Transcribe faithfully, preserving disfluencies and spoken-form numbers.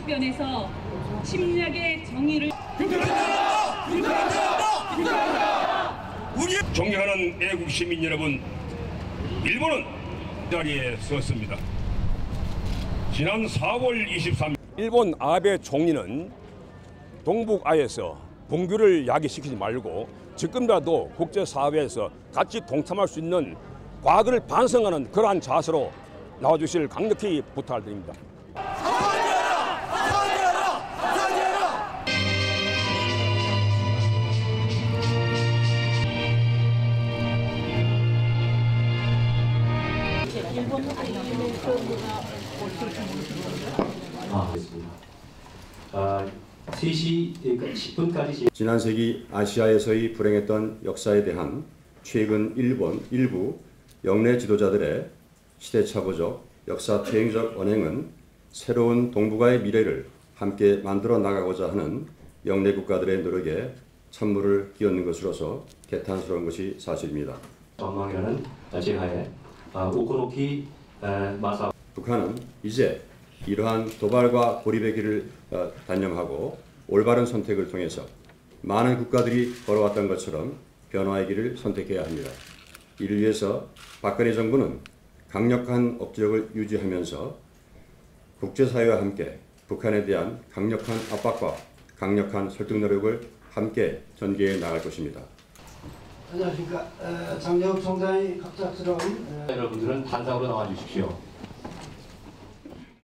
주변에서 침략의 정의를 우리 존경하는 애국 시민 여러분, 일본은 자리에 섰습니다. 지난 사월 이십삼일 일본 아베 총리는 동북아에서 분규를 야기시키지 말고 지금이라도 국제사회에서 같이 동참할 수 있는 과거를 반성하는 그러한 자세로 나와주실 강력히 부탁드립니다. 아, 그렇습니다. 아, 세 시 십 분까지 지난 세기 아시아에서의 불행했던 역사에 대한 최근 일본 일부 영내 지도자들의 시대착오적 역사 퇴행적 언행은 새로운 동북아의 미래를 함께 만들어 나가고자 하는 영내 국가들의 노력에 찬물을 끼얹는 것으로서 개탄스러운 것이 사실입니다. 전망이라는 제하에 오코노키 마사 북한은 이제 이러한 도발과 고립의 길을 단념하고 올바른 선택을 통해서 많은 국가들이 걸어왔던 것처럼 변화의 길을 선택해야 합니다. 이를 위해서 박근혜 정부는 강력한 억지력을 유지하면서 국제사회와 함께 북한에 대한 강력한 압박과 강력한 설득 노력을 함께 전개해 나갈 것입니다. 안녕하십니까. 장재욱 총장의 갑작스러운 여러분들은 단상으로 나와 주십시오.